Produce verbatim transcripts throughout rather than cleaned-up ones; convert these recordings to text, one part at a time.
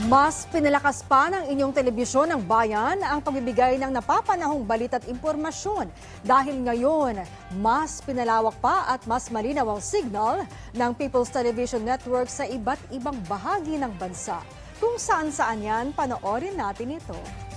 Mas pinalakas pa ng inyong telebisyon ng bayan ang pagbibigay ng napapanahong balita at impormasyon dahil ngayon mas pinalawak pa at mas malinaw ang signal ng People's Television Network sa iba't ibang bahagi ng bansa. Kung saan-saan yan, panoorin natin ito.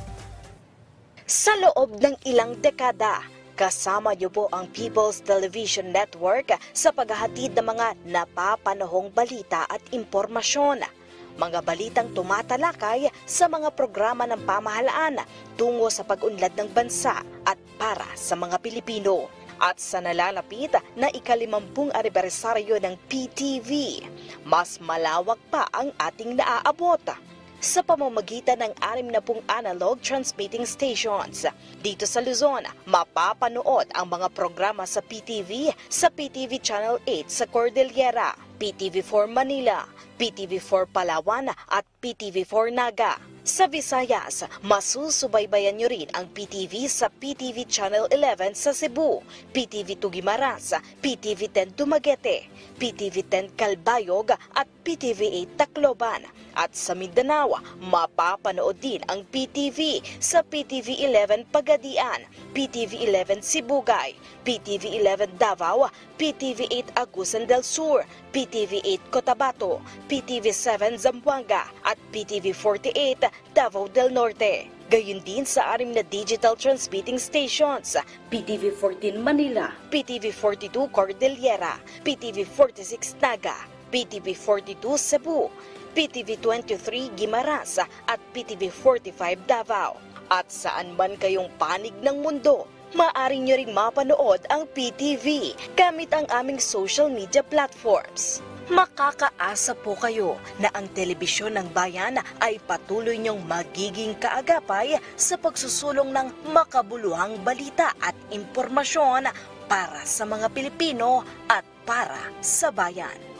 Sa loob ng ilang dekada, kasama niyo po ang People's Television Network sa paghahatid ng mga napapanahong balita at impormasyon. Mga balitang tumatalakay sa mga programa ng pamahalaan tungo sa pag-unlad ng bansa at para sa mga Pilipino. At sa nalalapit na ikalimampung anibersaryo ng P T V, mas malawak pa ang ating naaabot sa pamamagitan ng anim na pung analog transmitting stations. Dito sa Luzon, mapapanood ang mga programa sa P T V sa P T V Channel eight sa Cordillera, P T V four Manila, P T V four Palawan at P T V four Naga. Sa Visayas, masusubaybayan nyo rin ang P T V sa P T V Channel eleven sa Cebu, P T V two Guimaras, P T V ten Dumaguete, P T V ten Calbayog at P T V eight Tacloban. At sa Mindanao, mapapanood din ang P T V sa P T V eleven Pagadian, P T V eleven Sibugay, P T V eleven Davao, P T V eight Agusan del Sur, P T V eight Cotabato, P T V seven Zamboanga at P T V forty-eight Davao del Norte. Gayun din sa anim na digital transmitting stations, P T V fourteen Manila, P T V forty-two Cordillera, P T V forty-six Naga, P T V forty-two Cebu, P T V twenty-three Guimaras at P T V forty-five Davao. At saan man kayong panig ng mundo, maaari nyo ring mapanood ang P T V gamit ang aming social media platforms. Makakaasa po kayo na ang telebisyon ng bayan ay patuloy niyong magiging kaagapay sa pagsusulong ng makabuluhang balita at impormasyon para sa mga Pilipino at para sa bayan.